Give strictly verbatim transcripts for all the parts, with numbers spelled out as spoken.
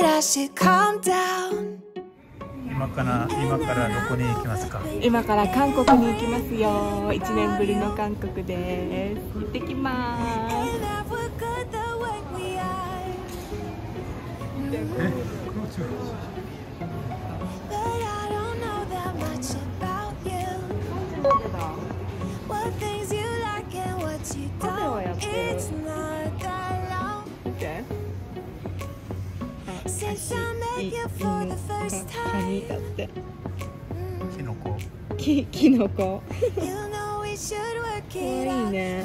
I should calm down. 今から今からどこに行きますか？ 今から韓国に行きますよ。いちねんぶりの韓国です。行ってきます。 え？キノコ。 き、キノコ。かわいいね。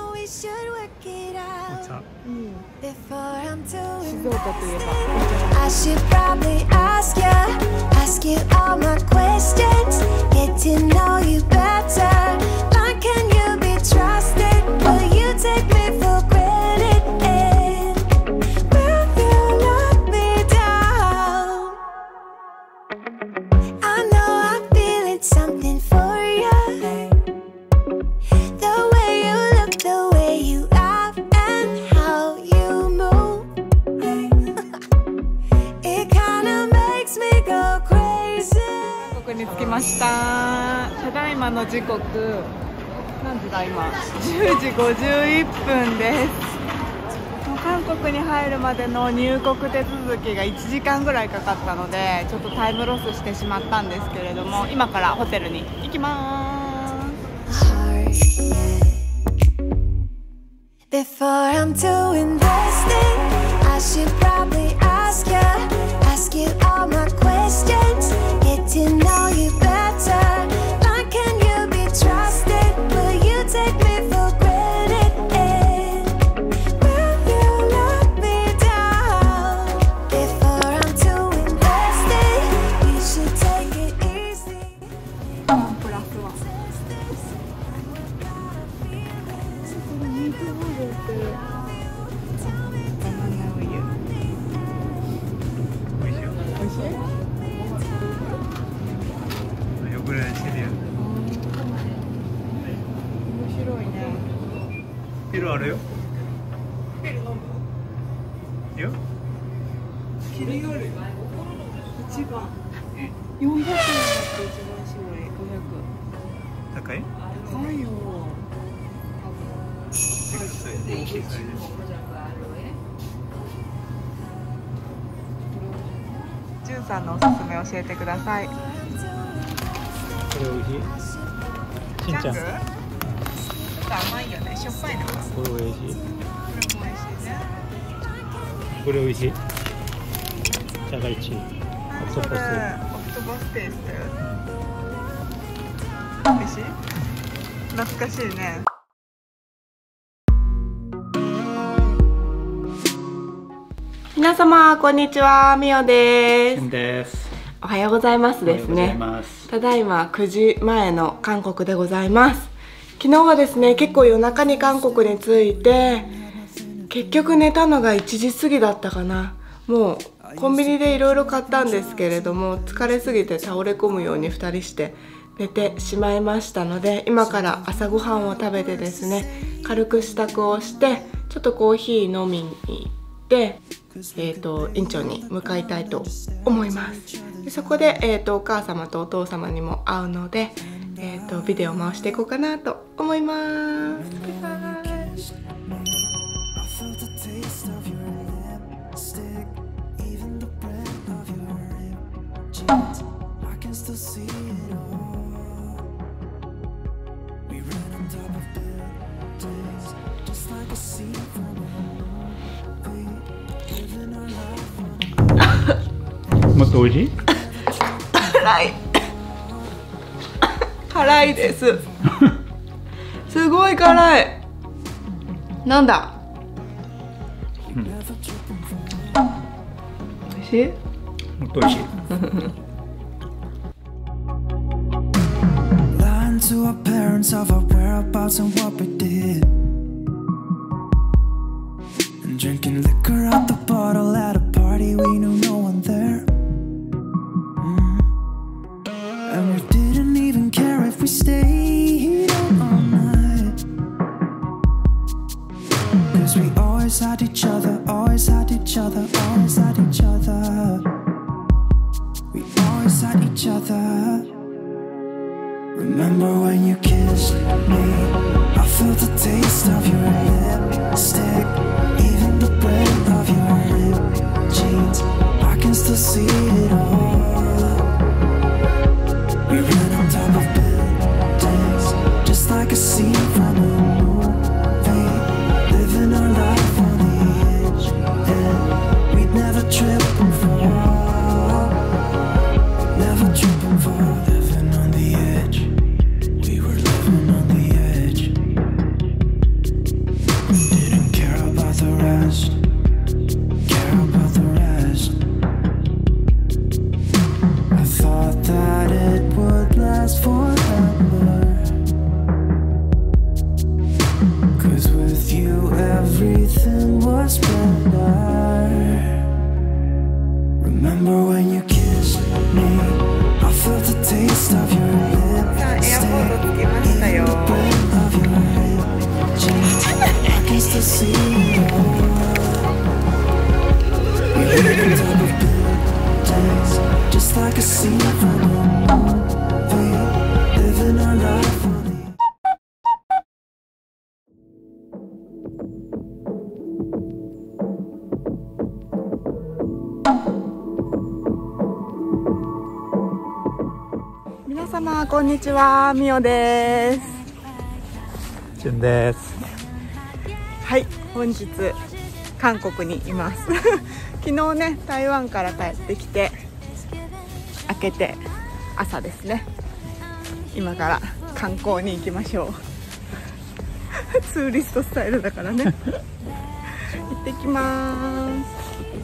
お茶。 うん。静岡といえば。 I should probably ask you, ask you all my questions, get to know you better. How can you be trusted? Will you take me for granted? Will you let me down? I know I'm feeling something for you. The way you look, the way you laugh, and how you move. It kinda makes me go crazy. 韓国に着きました。ただいまの時刻、何時だ今？じゅうじごじゅういっぷんです。もう韓国に入るまでの入国手続きがいちじかんぐらいかかったので、ちょっとタイムロスしてしまったんですけれども、今からホテルに行きます。 Before I'm too invested, I should probably ask you, ask you all my questions, get to know you better. How can you be trusted? Will you take me for granted? Will you let me down? Before I'm too invested, you should take it easy. プラスは。ミートボール売ってる。バナナウユ。 美味しいよ。 美味しい？ 汚れしてるよ。 面白いね。 ピルあるよ。 ピル飲む？ いいよ。 ピルより一番よんひゃくえんだって一番搾りごひゃく。 高い？ 高いよ。 大きいサイズ。 ジュンさんのおすすめ教えてください。 これ美味しい？しんちゃん。 ちょっと甘いよね。しょっぱいのが。 これ美味しい。 これも美味しいね。 これ美味しい。じゃがいち。 あ、 オクトパス。 それオクトパステイストよ。美味しい？懐かしいね。皆様こんにちは、みおです。 です。 おはようございますですね。ただいまくじまえの韓国でございます。昨日はですね、結構夜中に韓国に着いて、結局寝たのがいちじ過ぎだったかな。もうコンビニでいろいろ買ったんですけれども、疲れすぎて倒れ込むようにふたりして寝てしまいましたので、今から朝ごはんを食べてですね、軽く支度をしてちょっとコーヒー飲みに行ってえーと院長に向かいたいと思います。でそこで、えーとお母様とお父様にも会うので、えーとビデオを回していこうかなと思います。 もっと美味しい？ 辛い辛いですすごい辛い。なんだ、 うん、 美味しい？ もっと美味しい。Lying to our parents of our whereabouts and what we did, and drinking liquor out the bottle at a party we knew no one there. And we didn't even care if we stayed out all night, 'cause we always had each other, always had each other, always had each other. Remember when you kissed me? I felt the taste of your lipstick, even the breath of your lip jeans. I can still see it all. We ran on top of buildings, just like a scene from a movie, living our life on the edge, and we'd never trip and fall, never trip and fall, living on the edge. We were living on the edge. Didn't care about the rest, care about the rest. I thought that it would last forever, 'cause with you everything was better. Remember when you kissed me? I felt the taste of your lipstick, even the breath of your lip jeans. I can still see it all. We lived on top of buildings, just like a scene from a movie, living our life on the 皆様こんにちは、みおです。 じゅんです。 はい、本日韓国にいます。昨日ね、台湾から帰ってきて明けて朝ですね。今から観光に行きましょう。ツーリストスタイルだからね。行ってきます。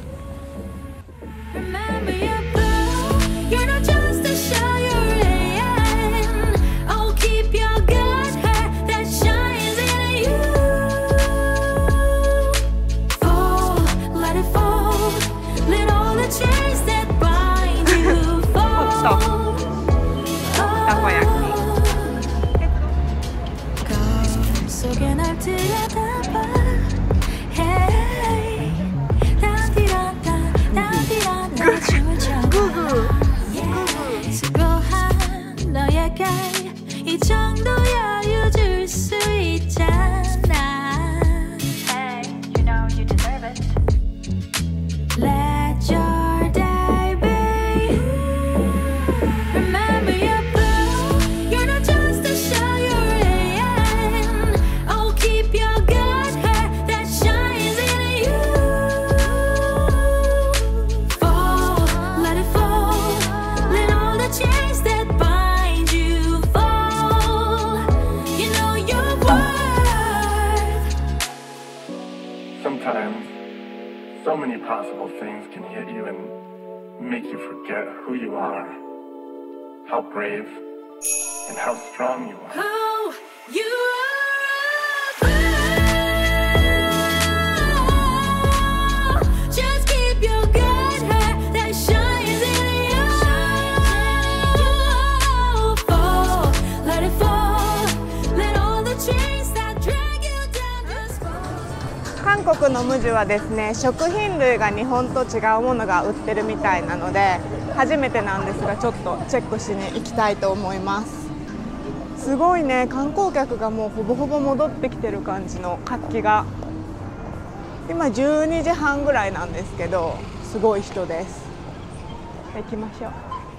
Sometimes, so many possible things can hit you and make you forget who you are, how brave, and how strong you are. Oh, you 韓国のムジュはですね、食品類が日本と違うものが売ってるみたいなので初めてなんですが、ちょっとチェックしに行きたいと思います。すごいね、観光客がもうほぼほぼ戻ってきてる感じの活気が。今じゅうにじはんぐらいなんですけど、すごい人です。行きましょう。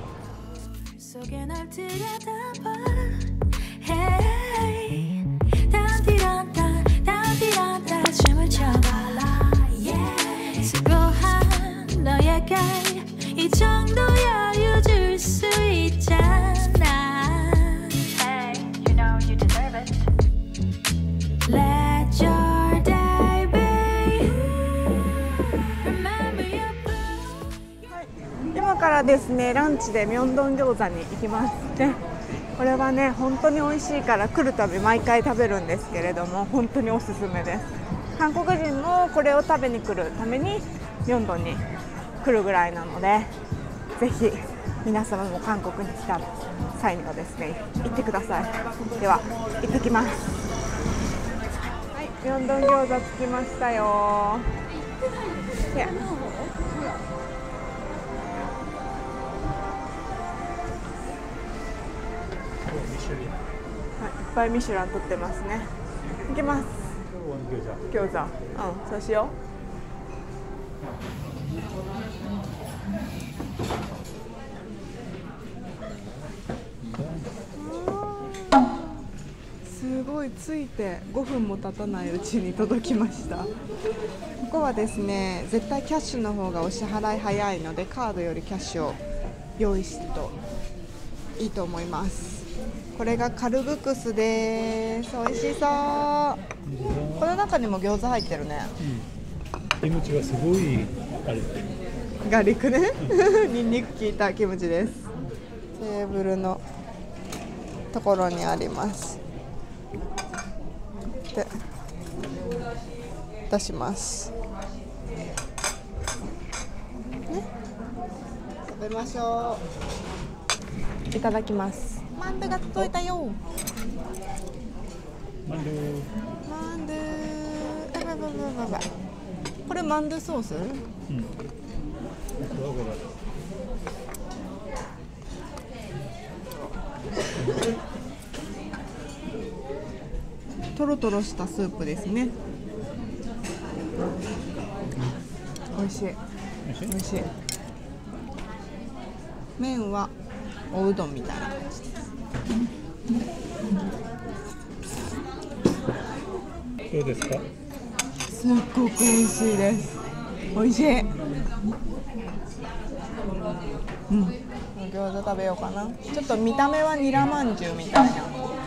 今からですね、ランチでミョンドン餃子に行きますね。これはね、本当に美味しいから来るたび毎回食べるんですけれども、本当におすすめです。韓国人もこれを食べに来るためにミョンドンに来るぐらいなので、ぜひ皆様も韓国に来た際にはですね、行ってください。では行ってきます。はい、ミョンドン餃子着きましたよ。 ミシュリぱいミシュラン取ってますね。いきます。餃子。うん、そうしよう。すごい、ついてごふんも経たないうちに届きました。ここはですね、絶対キャッシュの方がお支払い早いので、カードよりキャッシュを用意するといいと思います。これがカルブクスです。美味しそう。この中にも餃子入ってるね。 キムチはすごいあれ。 ガーリックね。ニンニク効いたキムチです。テーブルのところにあります。で、出します。ね、食べましょう。いただきます。マンドゥが届いたよ。 マンドゥ。 マンドゥ。あばばばばば。これマンドゥソース？うん。トロトロしたスープですね。美味しい。美味しい。麺はおうどんみたいな感じです。 どうですか？ すっごく美味しいです。美味しい。うん。餃子食べようかな。ちょっと見た目はニラまんじゅうみたいな。い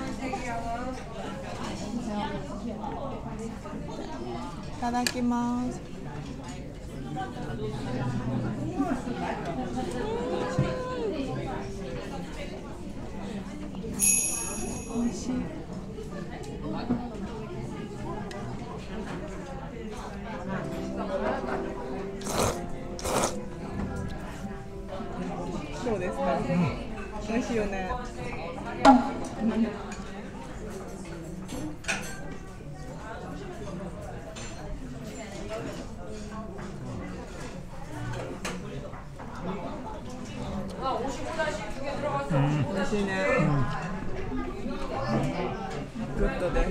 ただきます。美味しい。どうですか？うん、美味しいよね。美味しいね。グッドです。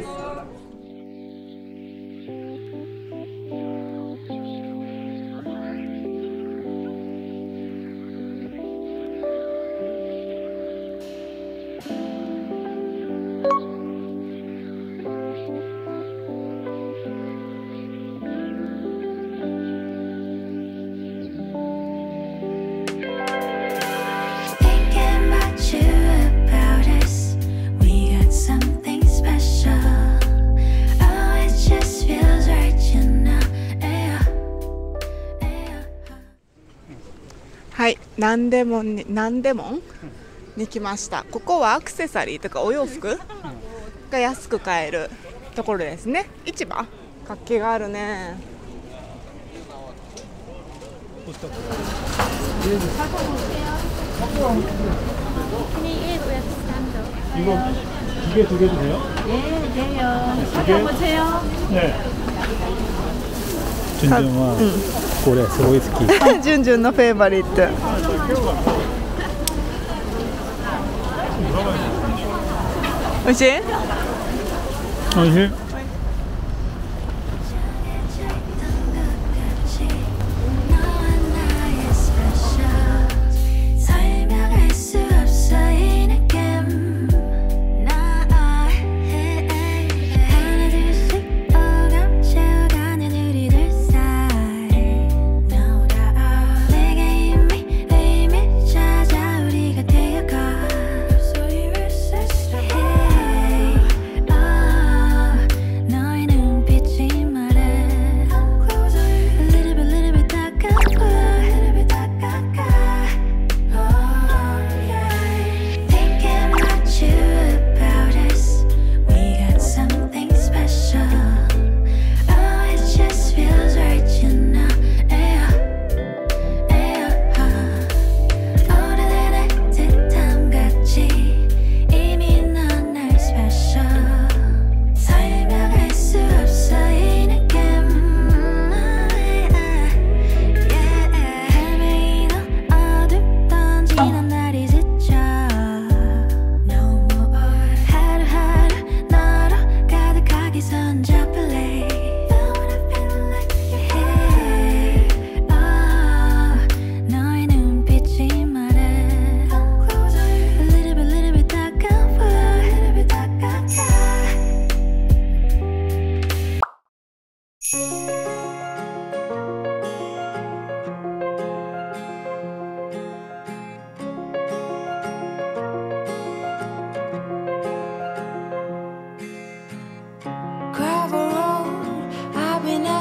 はい、なんでもに、なんでもに来ました。ここはアクセサリーとかお洋服が安く買えるところですね。市場、活気があるね。 이거 두 개 두 개도 돼요? 네, 돼요. 찾아보세요. 네. 준준은 고래すごい好き。 ジュンジュンのフェイバリット。美味しい？ おいしい。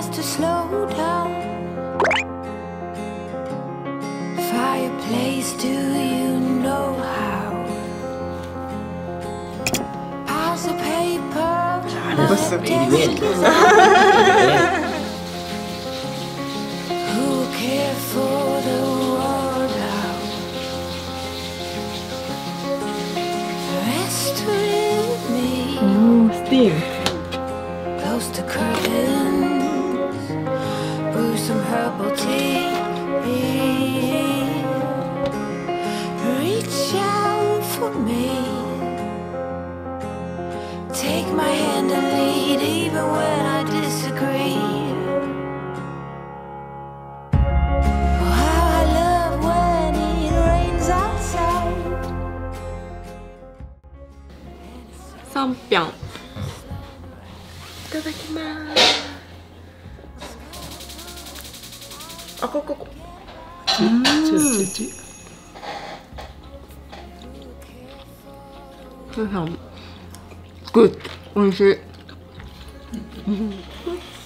has to slow down. Fireplace, do you know how? Piles of paper, my desk is out. Who care for the world out? Rest with me. Mm, steam. Close the curtains, brew some herbal tea. Reach out for me. Take my hand and lead even when I disagree. Oh, how I love when it rains outside. 三ぴょん。いただきます。あ、ここここ。うん。グッ、美味しい。